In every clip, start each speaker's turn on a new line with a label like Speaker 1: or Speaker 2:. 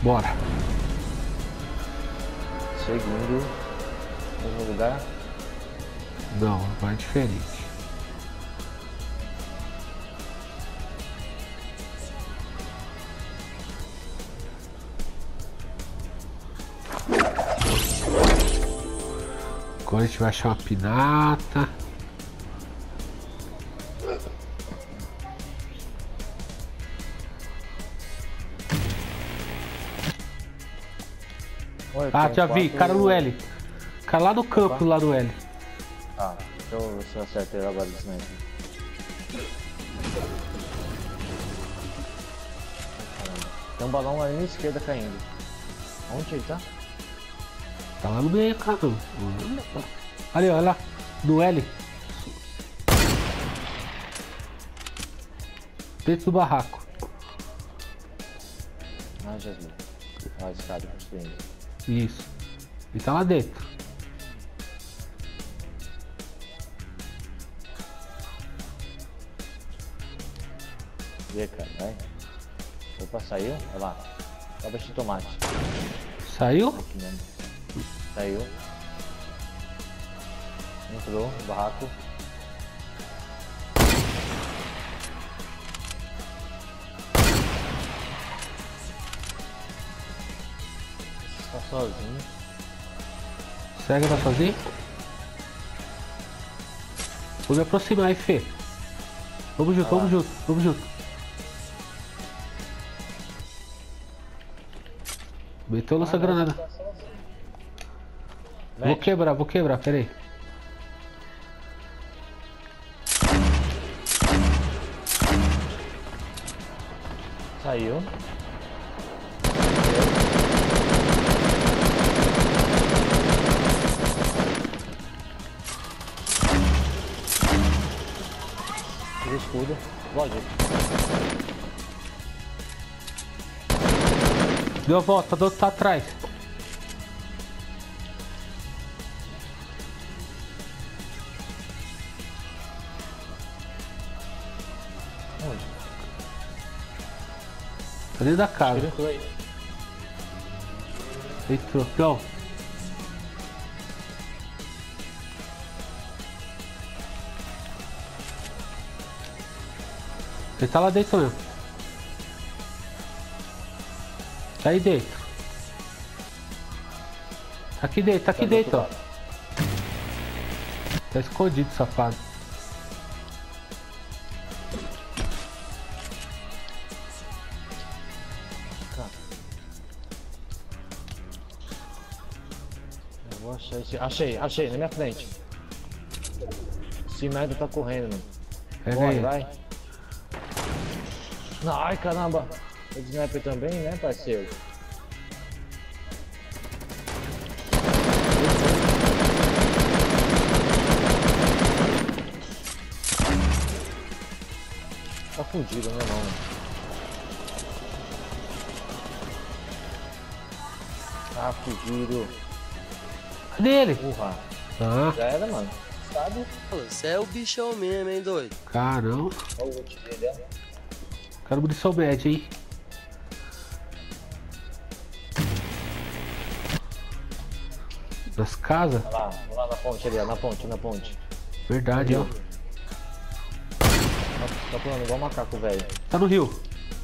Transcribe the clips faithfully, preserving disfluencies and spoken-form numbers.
Speaker 1: Bora.
Speaker 2: Seguindo. Mesmo lugar.
Speaker 1: Não, vai diferente. Agora a gente vai achar uma pinata.
Speaker 2: Olha,
Speaker 1: Ah,
Speaker 2: tem
Speaker 1: já vi,
Speaker 2: quatro-
Speaker 1: cara no L. Cara lá no campo,
Speaker 2: Opa.
Speaker 1: lá no L.
Speaker 2: Ah, deixa eu ver se eu acerto ele agora do sniper. Caramba. Tem um balão ali na esquerda caindo. Onde ele tá?
Speaker 1: Tá lá no meio, cara. Ali, olha lá. No L. Dentro do barraco.
Speaker 2: Ah, já vi. Ó, a escada construindo.
Speaker 1: Isso. Ele tá lá dentro.
Speaker 2: Vê, cara, vai. Opa, saiu? Olha lá. Acaba de tomate.
Speaker 1: Saiu?
Speaker 2: Aqui mesmo. Saiu. Entrou no barraco. Tá sozinho.
Speaker 1: Será que tá sozinho? Vou me aproximar aí, Fê. Vamos junto,
Speaker 2: Vai
Speaker 1: vamos
Speaker 2: lá.
Speaker 1: junto, vamos junto. Meteu nossa
Speaker 2: Ah, não,
Speaker 1: granada.
Speaker 2: tá sozinho.
Speaker 1: Vou
Speaker 2: Mete.
Speaker 1: quebrar, vou quebrar, pera aí.
Speaker 2: Saiu. Tira o escudo. Lógico.
Speaker 1: Deu a volta, do outro tá atrás.
Speaker 2: Onde?
Speaker 1: Tá dentro da casa.
Speaker 2: Tira entrou aí.
Speaker 1: Entrou, não. Ele tá lá dentro mesmo. Tá aí dentro. Tá aqui dentro, tá aqui
Speaker 2: Tá do
Speaker 1: dentro, ó.
Speaker 2: outro lado.
Speaker 1: Tá escondido, safado.
Speaker 2: Cara. Eu vou achar esse. Achei, achei, na minha frente. Esse merda tá correndo, mano.
Speaker 1: Pega
Speaker 2: Corre,
Speaker 1: aí.
Speaker 2: vai. Não, ai caramba. O sniper também, né, parceiro? Tá fudido, né, não? Tá fudido.
Speaker 1: Cadê ele?
Speaker 2: Urra.
Speaker 1: Ah,
Speaker 2: Já era, mano. Sabe?
Speaker 3: Você é o bichão mesmo, hein, doido?
Speaker 1: caramba.
Speaker 2: Olha o ult dele, ó.
Speaker 1: Quero munição média, hein? Nas casas?
Speaker 2: Olha lá, olha lá na ponte ali, ó. Na ponte, na ponte.
Speaker 1: Verdade, ó.
Speaker 2: Tá, tá pulando igual macaco, velho.
Speaker 1: Tá no rio.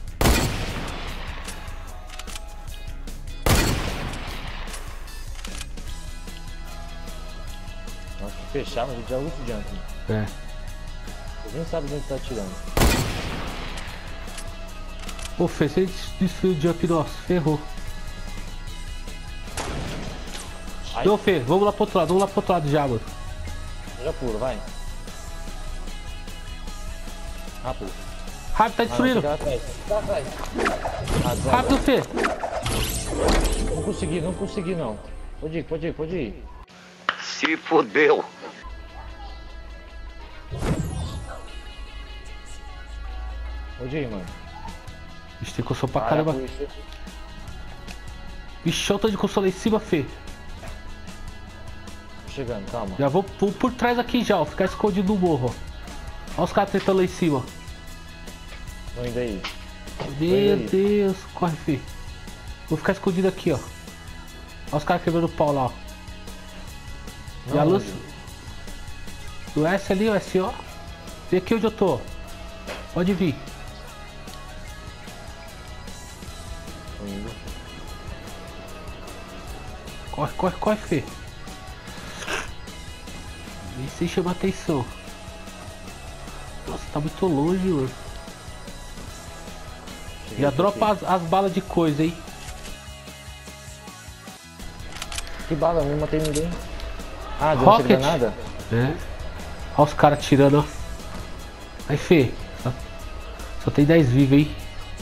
Speaker 2: Nossa, que fechar, mas a gente já usa o jump.
Speaker 1: É.
Speaker 2: Você nem sabe de onde tá atirando.
Speaker 1: Ô, Fê, se ele destruiu o jump nosso, ferrou.
Speaker 2: Ai.
Speaker 1: Ô, Fê, vamos lá pro outro lado, vamos lá pro outro lado já, mano.
Speaker 2: Já pula, vai. Rápido.
Speaker 1: Rápido, tá
Speaker 2: Ah, não,
Speaker 1: destruindo.
Speaker 2: fica atrás. Fica atrás. Ah, desanda.
Speaker 1: Rápido, Fê.
Speaker 2: Não consegui, não consegui não. Pode ir, pode ir, pode ir.
Speaker 4: Se fodeu.
Speaker 2: Pode ir, mano.
Speaker 1: Vixe, tem console pra
Speaker 2: Para
Speaker 1: caramba.
Speaker 2: com isso.
Speaker 1: Vixe, olha o tanto de console lá em cima, Fê.
Speaker 2: Tô chegando, calma.
Speaker 1: Já vou, vou por trás aqui já, ó. Ficar escondido no morro, ó. Olha os caras tentando lá em cima, ó.
Speaker 2: Tô indo aí.
Speaker 1: Meu
Speaker 2: aí.
Speaker 1: Deus, corre, Fê. Vou ficar escondido aqui, ó. Olha os caras quebrando o pau lá, ó. E a
Speaker 2: Não,
Speaker 1: luz. O S ali, o S O. Vem aqui onde eu tô. Pode vir.
Speaker 2: Tô indo.
Speaker 1: Corre, corre, corre, Fê. Vem sem chamar atenção. Nossa, tá muito longe, mano.
Speaker 2: Cheguei
Speaker 1: Já
Speaker 2: aqui.
Speaker 1: dropa as, as balas de coisa, hein.
Speaker 2: Que bala, não matei ninguém. Ah, deu uma
Speaker 1: Rocket.
Speaker 2: granada?
Speaker 1: É. Olha os caras tirando, ó. Aí, Fê. Só, só tem dez vivos, hein.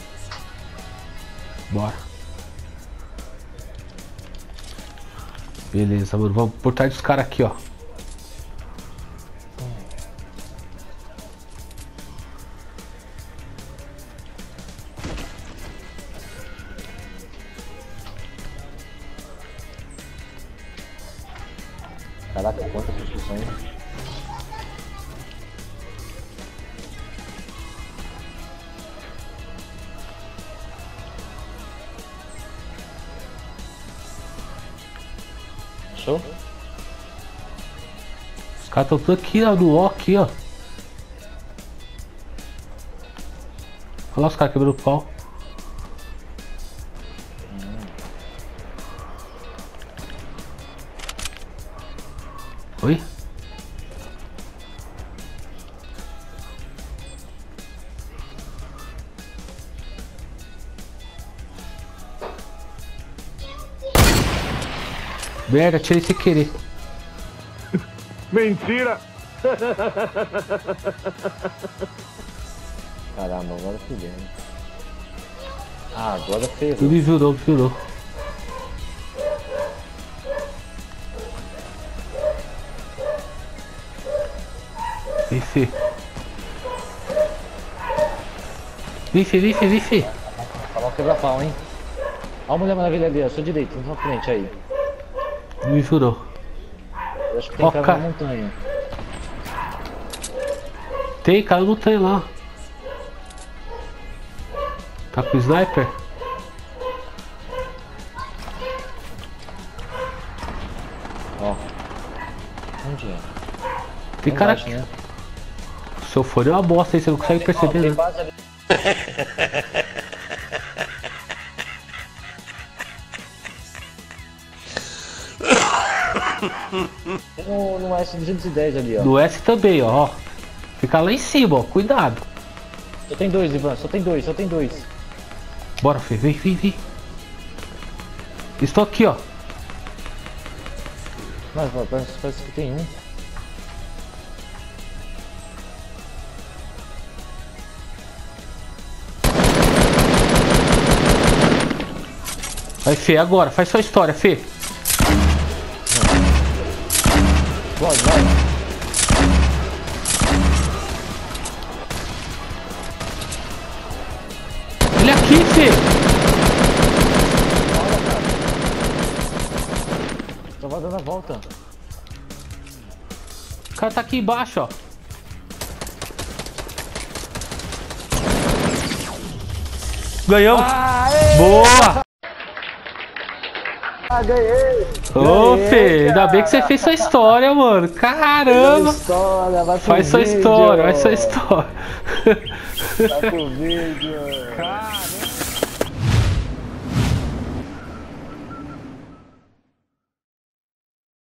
Speaker 1: Bora. Beleza, mano. Vamos por trás dos caras aqui, ó.
Speaker 2: Caraca, quanta construção. Achou?
Speaker 1: Os caras estão tudo aqui, ó, no O aqui, ó. Olha lá os caras quebrando o pau. Oi? Merda, tirei sem querer.
Speaker 5: Mentira!
Speaker 2: Caramba, agora fudeu. Ah, agora ferrou.
Speaker 1: Não me viu não, me viu não. Vixe. Vixe, vixe, vixe.
Speaker 2: Falou quebra-pau, hein? Olha a Mulher Maravilha ali, à sua direita, na sua frente aí.
Speaker 1: Não me viu não.
Speaker 2: Eu acho que tem
Speaker 1: Ó,
Speaker 2: cara
Speaker 1: cara.
Speaker 2: na montanha.
Speaker 1: Tem, cara, não tem lá. Tá com o sniper?
Speaker 2: Ó. Onde é?
Speaker 1: Tem
Speaker 2: Lá
Speaker 1: cara
Speaker 2: embaixo,
Speaker 1: aqui.
Speaker 2: né?
Speaker 1: Seu fone é uma bosta aí, você não consegue
Speaker 2: Ó,
Speaker 1: perceber,
Speaker 2: tem
Speaker 1: né?
Speaker 2: base ali. Tem no, no S duzentos e dez ali, ó.
Speaker 1: No S também, ó. Fica lá em cima, ó. Cuidado.
Speaker 2: Só tem dois, Ivan, só tem dois, só tem dois.
Speaker 1: Bora, Fê. Vem, vem, vem. Estou aqui, ó.
Speaker 2: Mas ó, parece, parece que tem um.
Speaker 1: Vai, Fê, agora. Faz sua história, Fê.
Speaker 2: Vai, vai.
Speaker 1: Ele aqui, Fê.
Speaker 2: Tava dando a volta.
Speaker 1: O cara tá aqui embaixo, ó. Ganhamos. Boa.
Speaker 2: Ah, ganhei!
Speaker 1: Ô,
Speaker 2: Ganhei,
Speaker 1: Fê, ainda
Speaker 2: cara.
Speaker 1: bem que você fez sua história, mano. Caramba.
Speaker 2: História, vai pro
Speaker 1: Faz sua
Speaker 2: vídeo.
Speaker 1: história, faz sua história.
Speaker 2: Vai pro vídeo.